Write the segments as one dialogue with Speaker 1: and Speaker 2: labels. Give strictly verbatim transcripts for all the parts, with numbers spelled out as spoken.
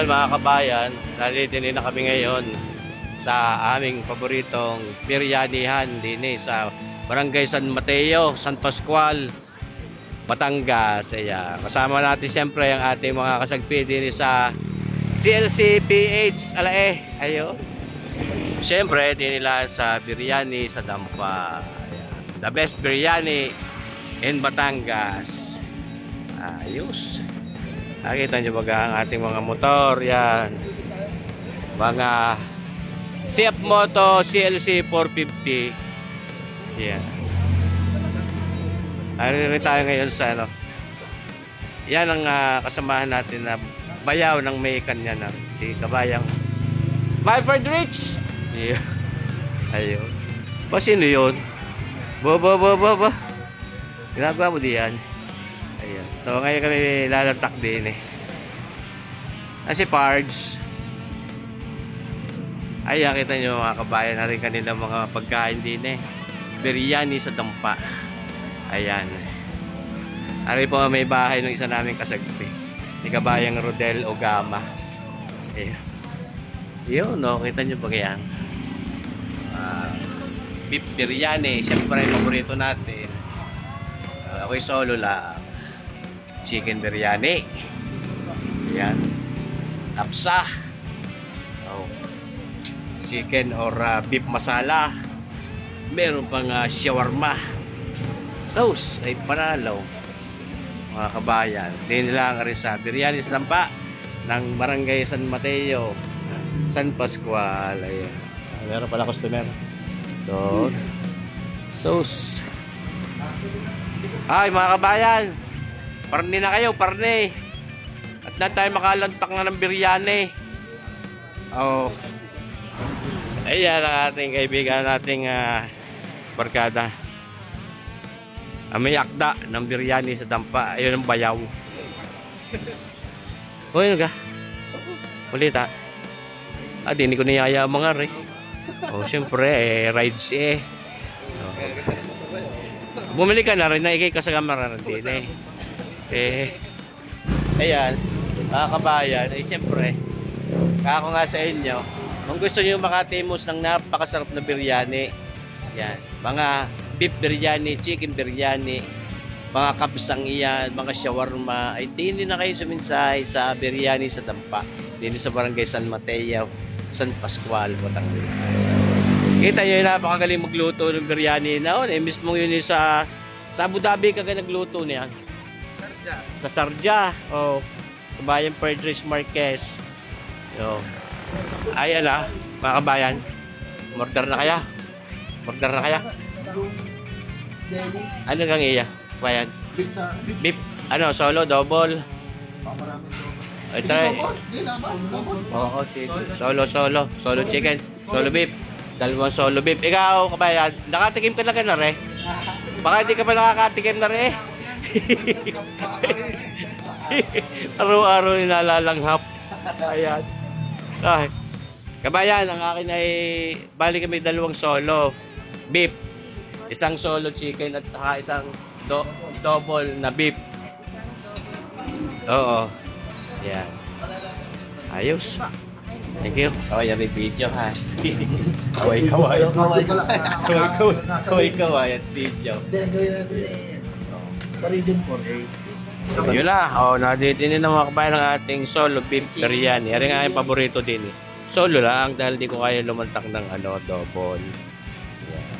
Speaker 1: mga kabayan, nandito din na kami ngayon sa aming paboritong biryanihan din eh, sa Barangay San Mateo, San Pascual, Batangas. Ayan. Kasama natin siyempre ang ating mga kasagpi din sa C L C P H Alae. Ayun. Siyempre, din nila sa biryani sa Dampa. Ayan. The best biryani in Batangas. Ayos. Nakita nyo ba ang ating mga motor? Yan. Mga C F Moto C L C four fifty. Yan. Naririnig tayo ngayon sa ano. Yan ang uh, kasamahan natin na bayaw ng may kanya na si Kabayang Myford Rich. Yeah. Ayun. Ba sino yun? Ba ba ba ba ba. Ginagawa mo diyan. Ayan. So ngayon kami lalatak din eh. Kasi Pards. Ayan, kita nyo mga kabayan na rin kanila mga pagkain din eh. Biryani sa Dampa. Ayan. Ari po may bahay ng isa namin kasagpi. Ni Kabayang Rodel Ogama. Ayan. Yun no, kita nyo ba kaya? Uh, beef biryani. Siyempre yung paborito natin. Uh, ako'y solo lang. Chicken biryani. Ayan. Tapsa. Oh. Chicken or uh, beef masala. Meron pang uh, shawarma. Sauce ay panalo. Mga kabayan. Din lang rin sa biryani sa Dampa ng Barangay San Mateo, San Pascual. Ayan. Meron pala customer. So, sauce. Ay mga kabayan. Parni na kayo, parni. At na tayo makalantak na ng biryani. Oh. Ayan ang ating kaibigan, ating uh, barkada. Uh, may akda ng biryani sa Dampa. Ayun ang bayaw. O yun ka? Ulit ha? Ah, di ko niyaya mga rin. O syempre, eh, rides eh. Oh. Bumili ka na rin, naigay ka sa kamera din eh. Eh, ayan, mga kabayan, ay siyempre, kako nga sa inyo, kung gusto nyo makatimos ng napakasarap na biryani, yan, mga beef biryani, chicken biryani, mga kapsang iyan, mga shawarma, ay dini na kayo suminsay sa biryani sa Dampa, dini sa Barangay San Mateo, San Pascual, Batangas. Kita nyo yung napakagaling magluto ng biryani na eh, mismo yun sa, sa Abu Dhabi kaga nagluto niyan. Sa Sarja. Oh, Kabayang Frederick Marquez. So, ayan ah, mga kabayan. Order na kaya? Order na kaya? Ano kang iya? Kabayan? Beef. Ano, solo, double? Ay, try. Oo, sige. Solo, solo. Solo chicken. Solo beef. Dalawang solo beef. Ikaw, kabayan, nakatikim ka na ka na rin? Baka hindi ka pa nakakatikim na rin eh. Araw-araw nilalalanghap. Ayan. Ay. Kabayan, ang akin ay bali kami dalawang solo beef, isang solo chicken at saka isang do double na beef. Oo. Ayan. Ayos. Thank you. Kaway may video ha. Kaway kaway. Kaway kaway. Kaway kaway at video.
Speaker 2: Sa Region four A.
Speaker 1: Yun na. O, nadito din ang mga kabayan ng ating solo beef biryani. Yan nga yung paborito din eh. Solo lang dahil di ko kaya lumantak ng ano, double. Yeah.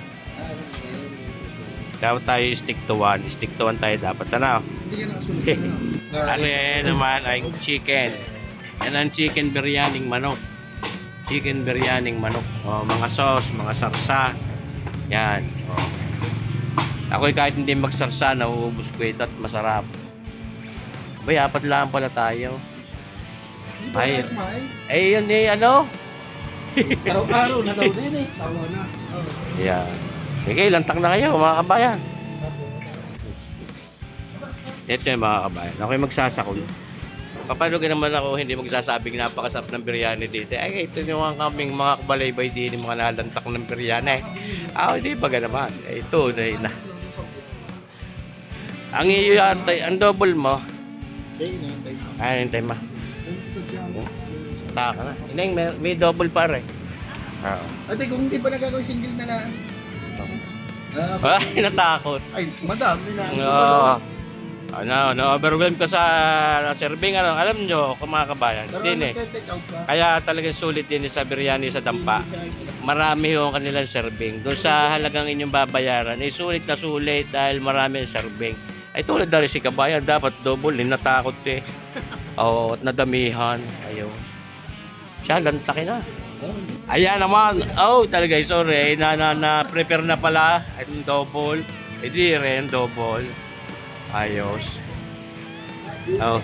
Speaker 1: Dapat tayo stick to one. Stick to one tayo dapat. Ano? Ano yan naman ay chicken. Yan ang chicken biryaning manok. Chicken biryaning manok. O, mga sauce, mga sarsa. Yan. O. Ako'y kahit hindi magsarsa, nauubos ko ito at masarap. Bay, apat lang pala tayo. Ay, ay yun eh, ano?
Speaker 2: Araw-araw na daw din eh. Tawa na.
Speaker 1: Yeah. Sige, lantak na kayo mga kabayan. Ito yung mga kabayan. Ako'y magsasakol. Paano ka naman ako hindi magsasabing napakasarap ng biryani dito? Ay, ito yung mga kaming mga kabalaybay din, mga nalantak ng biryani. Ah, hindi ba ka naman? Ito, dahil na. Ang iyo yata, ang double mo.
Speaker 2: Ay, nantay mo.
Speaker 1: Ay, nantay mo. Taka na. Hindi, may, may double pare. Oo.
Speaker 2: Ate, kung hindi pa nagagawin single na lang.
Speaker 1: Ah, ay, natakot.
Speaker 2: Ay, madami na.
Speaker 1: Oo. Ano, na-overwhelm ka sa serving. Ano, alam nyo, kung mga kabayan. Din eh. Kaya talagang sulit din sa biryani sa dampa. Marami yung kanilang serving. Doon sa halagang inyong babayaran, ay sulit na sulit dahil marami yung serving. Ay tulad na rin si kabayan, dapat double. Eh, natakot eh. Oo, at nadamihan. Ayun. Siya, lantakin na. Ayan naman. Oh, talaga, sorry. Na, na, na prepare na pala. Itong double. Eh, di rin, double. Ayos. Oh.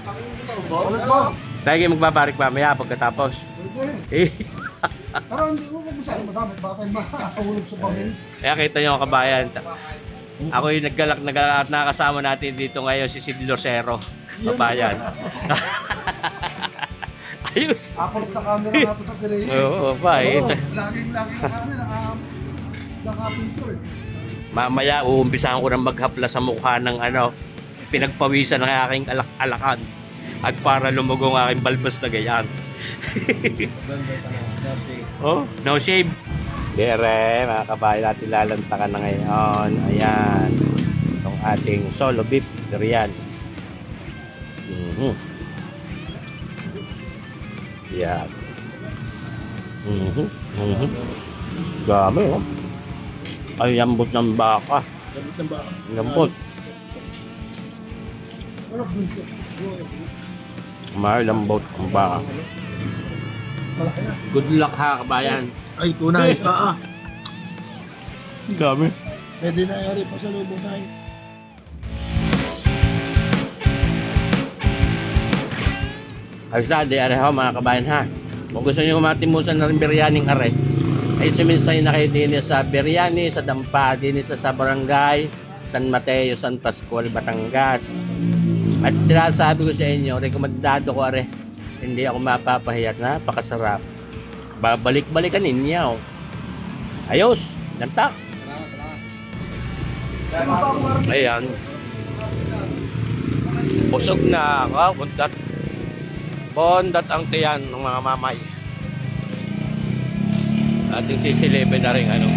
Speaker 1: Tayo kayo magbabarik pa maya pagkatapos. Eh.
Speaker 2: Pero hindi ko masyadong madami. Baka tayo makakahulog sa pangin.
Speaker 1: Kaya kita nyo kabayan. Ako yung naggalak naggalak at nakasama natin dito ngayon si Sid Lucero. Kabayan. Ayos.
Speaker 2: Aport na camera nga ito sa Pireya.
Speaker 1: Oo, pa eh.
Speaker 2: Laging laging na kami naka-picture.
Speaker 1: Mamaya uumpisahan ko ng maghapla sa mukha ng ano, pinagpawisan ng aking alak-alakan at para lumugong aking balbas na gayaan. Oh, no shave. Dere, mga kabayan natin lalantakan na ngayon. Ayan. Itong ating solo beef durian. Mm-hmm. Yan. Mm-hmm. Mm-hmm. Dami, oh. Ay, lambot ng baka.
Speaker 2: Lambot ng baka.
Speaker 1: Lambot. May lambot ng baka. Good luck ha, kabayan.
Speaker 2: Ay, tunay. Ah, ah.
Speaker 1: Dami.
Speaker 2: Pwede na yari pa sa lubong sa akin.
Speaker 1: Ayos na, di are ho, mga kabayan ha. Kung gusto nyo matimusan na rin biryaning are, ay suminsay na kayo din sa biryani, sa dampa, din sa, sa barangay, San Mateo, San Pascual, Batangas. At sinasabi ko sa inyo, rekomendado ko are, hindi ako mapapahiya, napakasarap. Babalik-balikan ninyo. Ayos, lantak. Ayan. Busog na ako, bundat. Bondat ang tiyan ng mga mamay. Ating sisilipin na rin ano.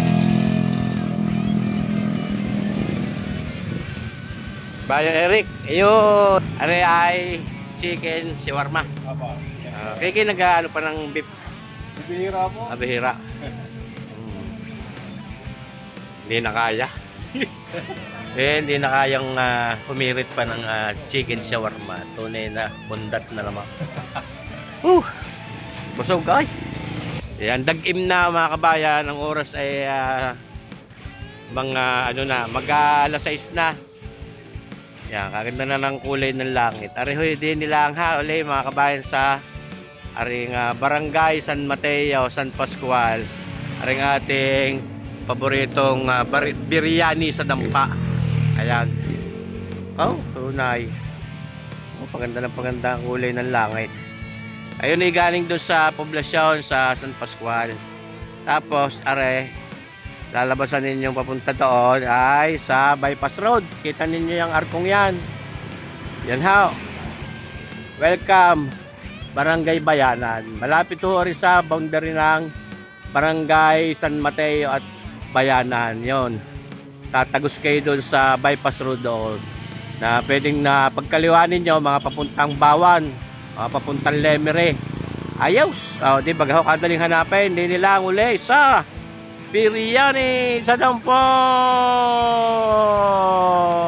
Speaker 1: Bayo Eric, ayun. Are ay chicken shawarma. Uh, kaya kayo nag-ano pa ng beef.
Speaker 2: Bihira po.
Speaker 1: Ah, bihira. Hmm. Hindi na kaya. Eh, hindi na kayang uh, humirit pa ng uh, chicken shawarma. Tunay na bundat na naman. Uh, busog ay. Yan, dag-im na mga kabayan. Ang oras ay uh, mga ano na, mag-alas sais na. Yan, kaganda na ng kulay ng langit. Arehoy din nilang ha, uli mga kabayan sa aring uh, barangay San Mateo, San Pascual. Aring ating paboritong uh, biryani sa dampa. Ayan. Oh, tunay. Oh, paganda ng paganda ang kulay ng langit. Ayun ay galing doon sa poblasyon sa San Pascual. Tapos, are, lalabasan ninyong papunta doon ay sa bypass road. Kita ninyo yung arkong yan. Yan ha. Welcome, Barangay Bayanan. Malapit ho rin sa boundary ng Barangay San Mateo at Bayanan. Yon. Tatagos kayo doon sa bypass road doon. Na pwedeng na pagkaliwanin nyo mga papuntang Bawan, mga papuntang Lemere. Ayos. O, di baga ho kadaling hanapin. Hindi nila uli sa biryani sa dampo.